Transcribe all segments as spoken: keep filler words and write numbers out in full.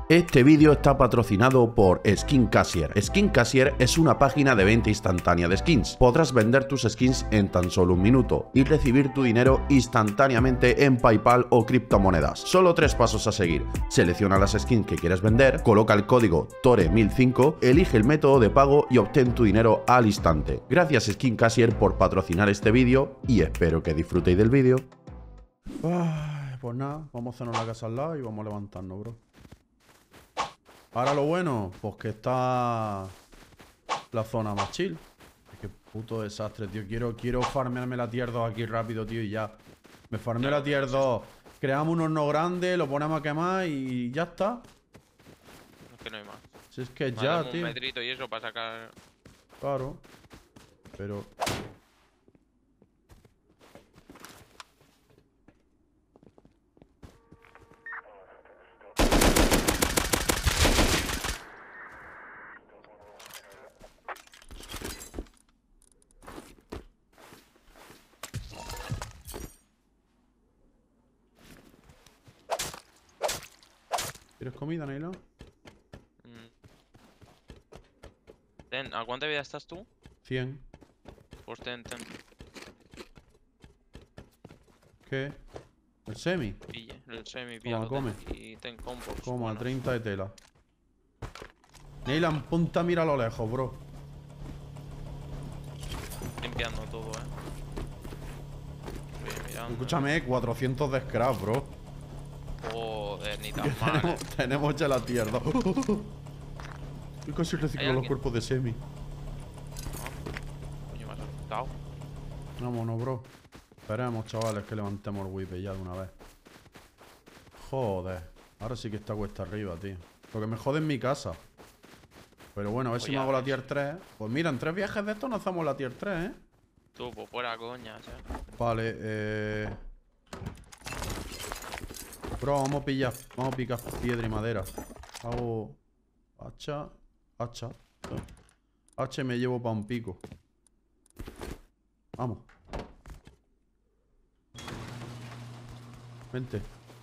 Este vídeo está patrocinado por Skin Cashier. Skin Cashier es una página de venta instantánea de skins. Podrás vender tus skins en tan solo un minuto y recibir tu dinero instantáneamente en PayPal o criptomonedas. Solo tres pasos a seguir. Selecciona las skins que quieres vender, coloca el código T O R E mil cinco, elige el método de pago y obtén tu dinero al instante. Gracias Skin Cashier por patrocinar este vídeo y espero que disfrutéis del vídeo. Ay, pues nada, vamos a hacernos la casa al lado y vamos a levantarnos, bro. Ahora lo bueno, pues que está la zona más chill. Qué puto desastre, tío. Quiero, quiero farmearme la tier dos aquí rápido, tío, y ya. Me farmeo la tier dos. Creamos un horno grande, lo ponemos a quemar y ya está. Es que no hay más. Si es que ya, un tío. Un metrito y eso para sacar... Claro. Pero... ¿Quieres comida, Neila? Mm. Ten, ¿a cuánta vida estás tú? cien. Pues ten, ten. ¿Qué? ¿El semi? Pille, el semi, Toma, píllalo, come. ten. Y ten compost. Coma, bueno. treinta de tela. Neila, punta, mira a lo lejos, bro. Limpiando todo, eh. Voy mirando. Escúchame, cuatrocientos de scrap, bro. Joder, ni tan Que mal. tenemos, eh. tenemos ya la tier dos. Yo casi reciclo ¿Hay los alguien? cuerpos de semi. Ah, coño, me has asustado. Vámonos, bro. Esperemos, chavales, que levantemos el whip ya de una vez. Joder. Ahora sí que está cuesta arriba, tío. Lo que me jode en mi casa. Pero bueno, a ver Pues si ya me hago la ves. tier tres. Pues mira, en tres viajes de estos nos hacemos la tier tres, ¿eh? Tú, pues fuera coña, ¿sabes? Vale, eh... Bro, vamos a pillar, vamos a picar piedra y madera. Hago hacha, hacha. Hacha y me llevo para un pico. Vamos. Vente.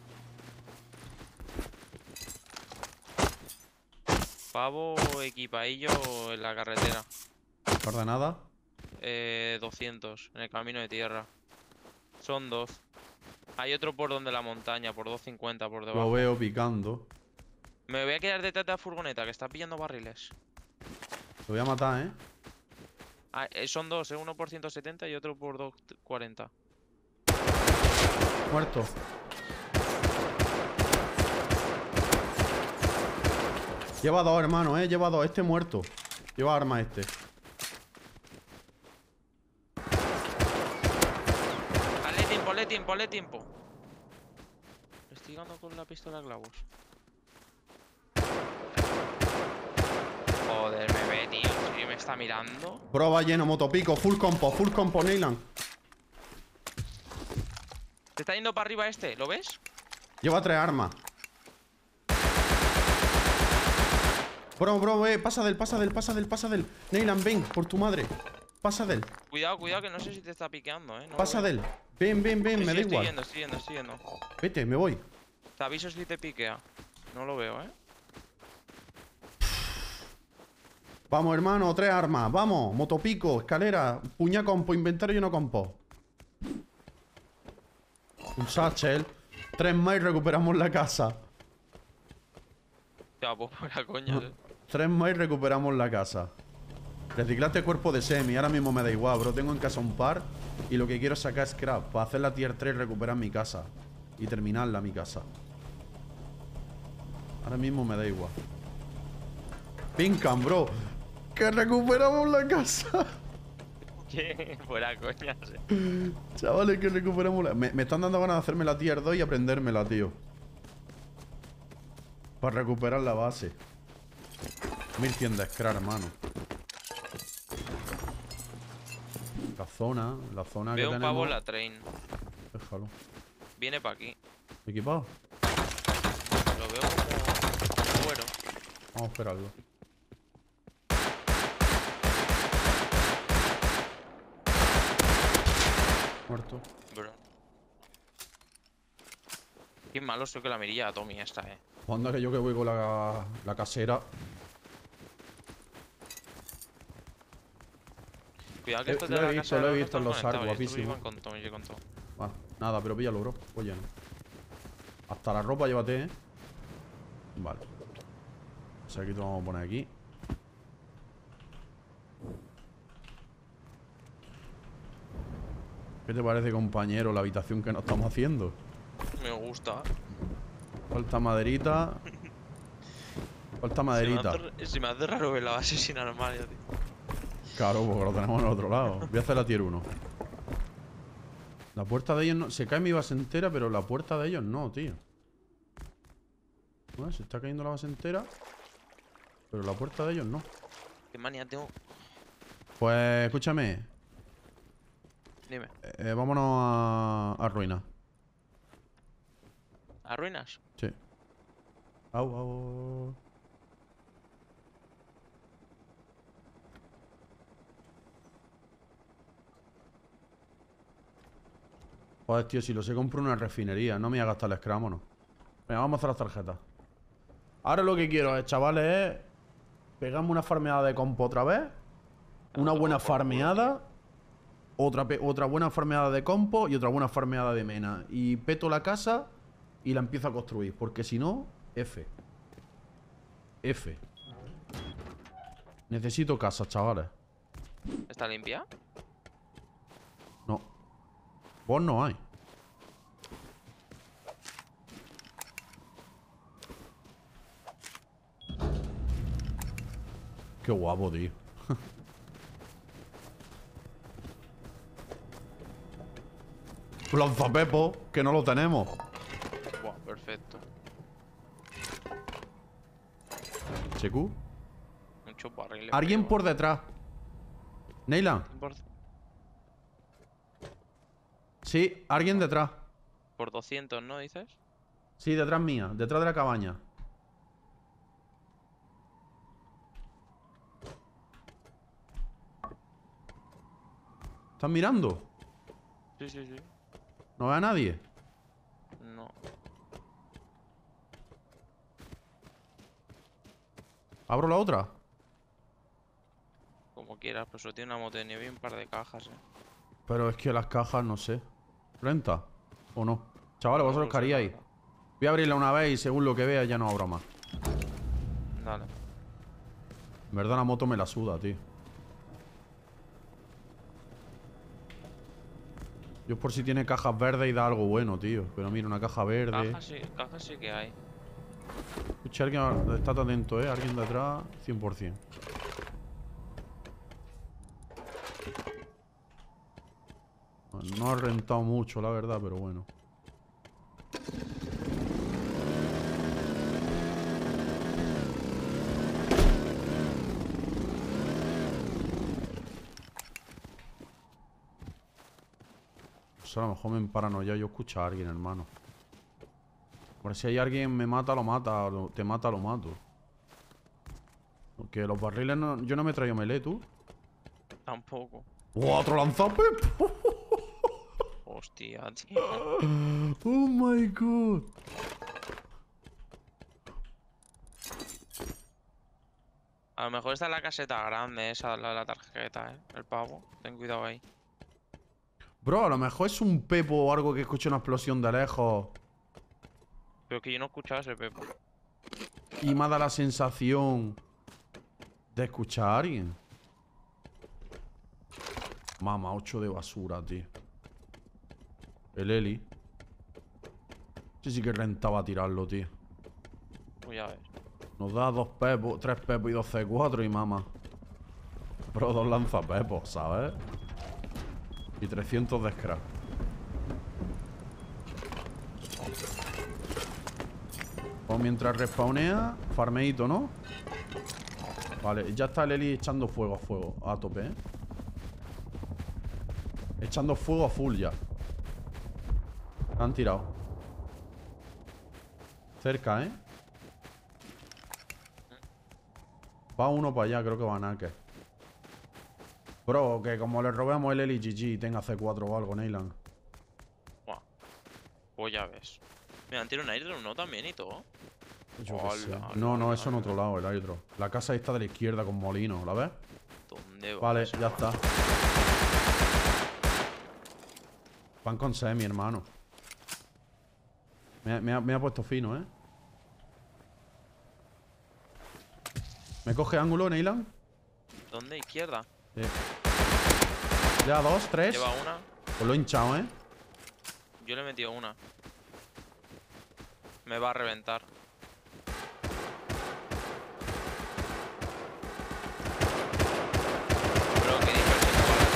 Pavo equipadillo en la carretera. ¿Coordenada? Eh, doscientos en el camino de tierra. Son dos. Hay otro por donde la montaña, por doscientos cincuenta por debajo. Lo veo picando. Me voy a quedar detrás de la furgoneta que está pillando barriles. Lo voy a matar, ¿eh? Ah, eh, son dos, eh, uno por ciento setenta y otro por doscientos cuarenta. Muerto. Lleva dos, hermano, ¿eh? Lleva dos. Este muerto. Lleva arma este. Dale tiempo, dale tiempo, dale tiempo. Le estoy dando con la pistola a clavos. Joder, me ve, tío. ¿En serio me está mirando? Bro, va lleno, motopico. Full compo, full compo, Neyland. Te está yendo para arriba este, ¿lo ves? Lleva tres armas. Bro, bro, eh, pasa del, pasa del, pasa del, pasa del. Neyland, ven, por tu madre. Pasa del, Cuidado, cuidado, que no sé si te está piqueando, eh. No lo pasa veo. del. Ven, ven, ven, Sí, me sí, da estoy igual. yendo, estoy yendo, estoy yendo. Vete, me voy. Te aviso si te piquea. No lo veo, eh. Vamos, hermano, tres armas. Vamos, motopico, escalera, puña compo, inventario lleno compo. Un satchel. Tres más y recuperamos la casa. Ya, pues fuera coña. eh. Tres más y recuperamos la casa. Reciclaste cuerpo de semi. Ahora mismo me da igual, bro. Tengo en casa un par. Y lo que quiero es sacar scrap para hacer la tier tres y recuperar mi casa. Y terminarla mi casa. Ahora mismo me da igual. Pincan, bro. Que recuperamos la casa. ¿Qué? Fuera coña. eh. Chavales, que recuperamos la... Me, me están dando ganas de hacerme la tier dos y aprendérmela, tío. Para recuperar la base. mil cien de scrap, hermano. La zona, la zona que Veo un tenemos... pavo en la train. Déjalo. Viene para aquí. ¿Equipado? Lo veo como cuero. Vamos a esperarlo. Muerto. Bro. Qué malo soy con la mirilla a Tommy esta, eh. Anda que yo que voy con la, la casera. Cuidado que Eh, esto lo de he la visto, casa de lo he los visto en no los está arcos, conectado, y estos guapísimo. iban con todo, yo con todo. Vale, nada, pero píllalo, bro. Pues lleno. Hasta la ropa llévate, ¿eh? Vale. O sea, aquí te vamos a poner aquí. ¿Qué te parece, compañero, la habitación que nos estamos haciendo? Me gusta. Falta maderita. Falta maderita. Se me hace, se me hace raro ver la base sin armario, tío. Claro, porque lo tenemos en el otro lado. Voy a hacer la tier uno. La puerta de ellos no... Se cae mi base entera, pero la puerta de ellos no, tío. Bueno, se está cayendo la base entera, pero la puerta de ellos no. Qué manía tengo. Pues, escúchame. Dime. Eh, vámonos a, a ruina. ¿A ruinas? Sí. Au, au. Joder, tío, si lo sé, compro una refinería. No me voy a gastar el scrap, vámonos. Venga, vamos a hacer las tarjetas. Ahora lo que quiero, eh, chavales, es pegarme una farmeada de compo otra vez. Una buena farmeada. Otra, otra buena farmeada de compo y otra buena farmeada de mena. Y peto la casa y la empiezo a construir. Porque si no, F. F. Necesito casa, chavales. ¿Está limpia? No. Vos no hay. Qué guapo, tío. Lanzapepo, que no lo tenemos. Buah, perfecto. Checu. Muchos barriles. Alguien creo. por detrás. Neila. Por, Sí, alguien detrás. por doscientos, ¿no? Dices. Sí, detrás mía. Detrás de la cabaña. ¿Están mirando? Sí, sí, sí. ¿No ve a nadie? No. ¿Abro la otra? Como quieras, pero solo tiene una moto de nieve y un par de cajas, eh. Pero es que las cajas, no sé. ¿Renta? ¿O no? Chavales, vosotros qué haríais. Voy a abrirla una vez y según lo que vea ya no abro más. Dale. En verdad la moto me la suda, tío. Yo por si tiene cajas verdes y da algo bueno, tío. Pero mira, una caja verde. Cajas sí, cajas sí que hay. Escucha, alguien está atento, ¿eh? Alguien detrás, cien por cien. Bueno, no ha rentado mucho, la verdad, pero bueno. Pues a lo mejor me emparanoia yo escucho a alguien, hermano. Por si hay alguien me mata, lo mata. Lo, te mata, lo mato. Porque los barriles no... Yo no me he traído melee, ¿tú? Tampoco. ¡Oh, otro lanzapepo! Hostia, tío. ¡Oh, my God! A lo mejor está en la caseta grande esa, la, la tarjeta, eh. El pavo. Ten cuidado ahí. Bro, a lo mejor es un pepo o algo que escuche una explosión de lejos. Pero que yo no escuchaba ese pepo. Y me da la sensación de escuchar a alguien. Mamá, ocho de basura, tío. El Eli. Sí, sí que rentaba tirarlo, tío. Pues ya ves. Nos da dos pepos, tres pepos y dos C cuatro y mamá. Bro, dos lanzapepos, ¿sabes? Y trescientos de scrap. Pues mientras respawnea, farmeito, ¿no? Vale, ya está el Eli echando fuego a fuego, a tope, ¿eh? Echando fuego a full ya. Han tirado. Cerca, ¿eh? Va uno para allá, creo que va Nake. Bro, que como le robemos el Eli G G y tenga C cuatro o algo, Neyland. Buah. Pues ya ves. Mira, han tirado un aire, ¿no? También y todo. Yo qué sé. Hola, No, no, hola, eso en otro lado, el hay otro. La casa está de la izquierda con molino, ¿la ves? ¿Dónde vas? Vale, ya está. Van con C, mi hermano. Me, ha- me ha, me ha puesto fino, ¿eh? ¿Me coge ángulo, Neyland? ¿Dónde? ¿Izquierda? Sí. Ya, dos, tres. Lleva una. Pues lo he hinchado, ¿eh? Yo le he metido una. Me va a reventar. Bro, qué dispersión de balas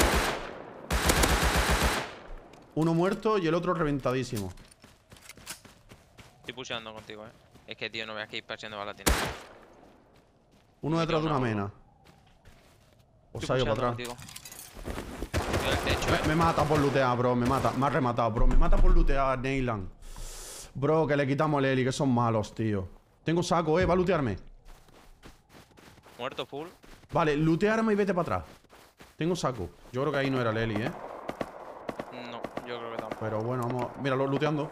tiene. Uno muerto y el otro reventadísimo. Estoy pusheando contigo, eh. Es que, tío, no veas qué dispersión de balas tiene. Uno Me detrás de queda una una mena. O Estoy se ha ido pusheando para atrás. contigo. Estoy al techo, Me, eh. me mata por lootear, bro. Me mata. Me ha rematado, bro. Me mata por lootear, Neyland. Bro, que le quitamos el Eli, que son malos, tío. Tengo saco, eh. Va a lootearme. Muerto full. Vale, lootearme y vete para atrás. Tengo saco. Yo creo que ahí no era el Eli, eh. No, yo creo que tampoco. Pero bueno, vamos. Míralo, looteando.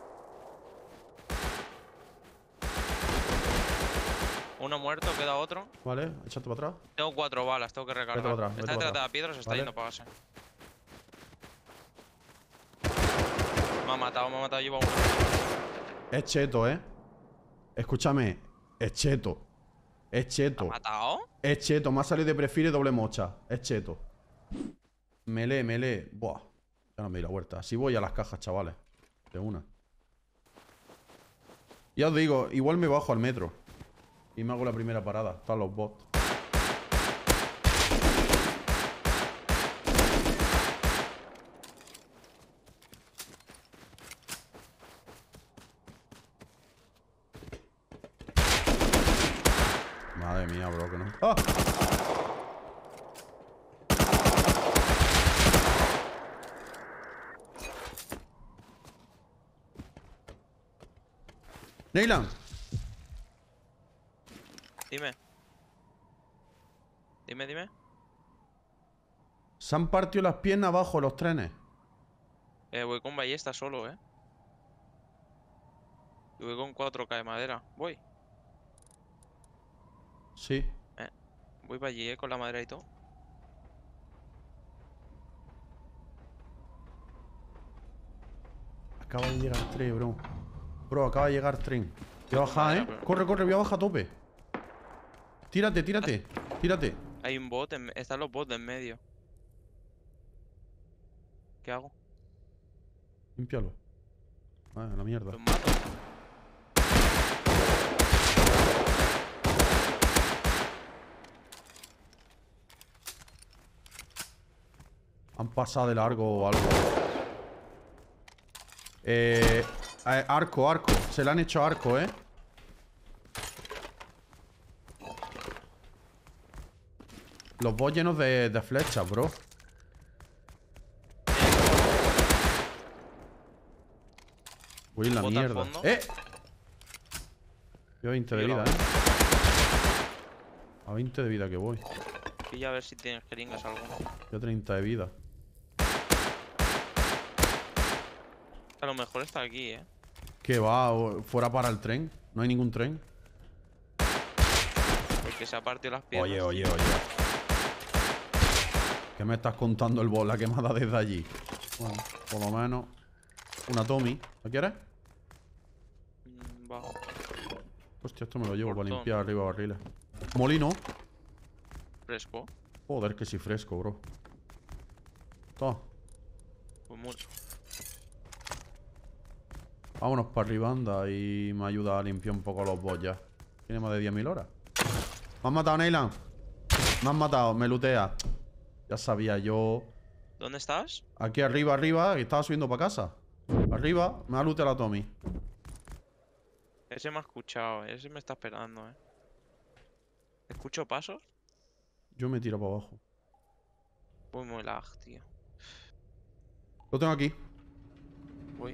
Uno muerto, queda otro. Vale, échate para atrás. Tengo cuatro balas, tengo que recargar. Vete para atrás, Está vete detrás para de la piedra, se está Vale. yendo para base. Me ha matado, me ha matado, lleva uno. Es cheto, eh. Escúchame. Es cheto. Es ¿Me cheto. ha matado? Es cheto. Me ha salido de prefire doble mocha. Es cheto. Melee, melee. Buah. Ya no me di la vuelta. Así voy a las cajas, chavales. De una. Ya os digo, igual me bajo al metro. Y me hago la primera parada. Están los bots. Madre mía, bro, que no. ¡Ah! Neyland. Dime. Dime, dime. Se han partido las piernas abajo los trenes. Eh, voy con ballesta solo, eh. Y voy con cuatro K de madera. Voy. Sí. Voy para allí, eh, con la madera y todo. Acaba de llegar el tren, bro. Bro, acaba de llegar el tren. Voy a bajar, madera, eh. pero- Corre, corre, voy a bajar a tope. Tírate, tírate. Tírate. Hay un bot, en... están los bots de en medio. ¿Qué hago? Límpialo. Ah, la mierda. ¿Los mato? Han pasado de largo o algo. Eh, eh, arco, arco. Se le han hecho arco, eh. Los bots llenos de, de flechas, bro. Voy en la ¿Bota al mierda. fondo? ¡Eh! Yo a veinte de Yo la vida, eh. A veinte de vida que voy. Pilla a ver si tienes jeringas alguna. Yo treinta de vida. A lo mejor está aquí, eh. ¿Qué va? O- ¿Fuera para el tren? ¿No hay ningún tren? Porque se ha partido las piernas. Oye, oye, oye. ¿Qué me estás contando el bot? La quemada desde allí. Bueno, por lo menos. Una Tommy. ¿La quieres? Mm, va. Hostia, esto me lo llevo para Portón. limpiar arriba barriles. Molino. Fresco. Joder, que sí fresco, bro. Toma. Pues mucho. Vámonos para arriba, anda. Y me ayuda a limpiar un poco los bots ya. Tiene más de diez mil horas. ¿Me has matado, Neyland? Me has matado, me lootea. Ya sabía yo. ¿Dónde estás? Aquí arriba, arriba, que estaba subiendo para casa. Arriba, me ha looteado la Tommy. Ese me ha escuchado, eh. Ese me está esperando, eh. ¿Escucho pasos? Yo me tiro para abajo. Voy muy lag, tío. Lo tengo aquí. Voy.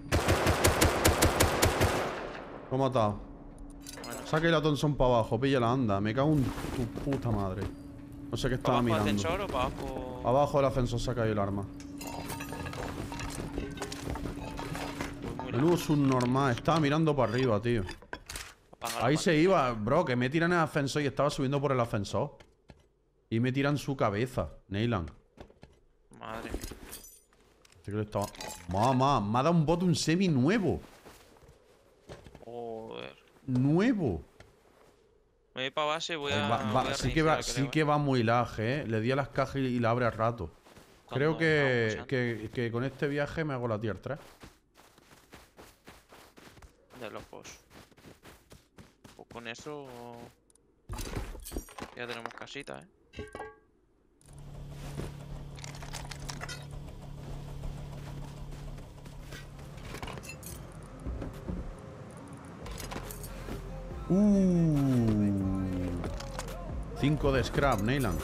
Lo he matado. Bueno. Saca la Thompson para abajo, píllala, anda. Me cago en tu puta madre. No sé qué estaba ¿Para abajo mirando. ascensor o para abajo? Abajo del ascensor se ha caído el arma. Voy muy lag. Menudo subnormal. Estaba mirando para arriba, tío. Ahí se iba, bro, que me tiran el ascensor y estaba subiendo por el ascensor. Y me tiran su cabeza, Neyland. Madre. Este que le estaba... Mamá, me ha dado un bot un semi nuevo. Joder. Nuevo. Me voy para base y voy a. Va- va- voy a sí que va, reiniciar, sí creo, que va muy lag, eh. Le di a las cajas y, y la abre al rato. Creo Cuando que, estábamos que, que con este viaje me hago la tier tres. De locos. Pues con eso. Ya tenemos casita, eh. Uh. cinco de scrap, Neyland.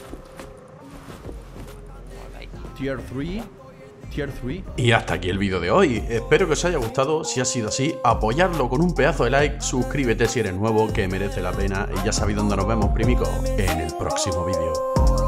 Tier tres. Tier tres. Y hasta aquí el vídeo de hoy. Espero que os haya gustado. Si ha sido así, apoyadlo con un pedazo de like. Suscríbete si eres nuevo, que merece la pena. Y ya sabéis dónde nos vemos, primicos. En el próximo vídeo.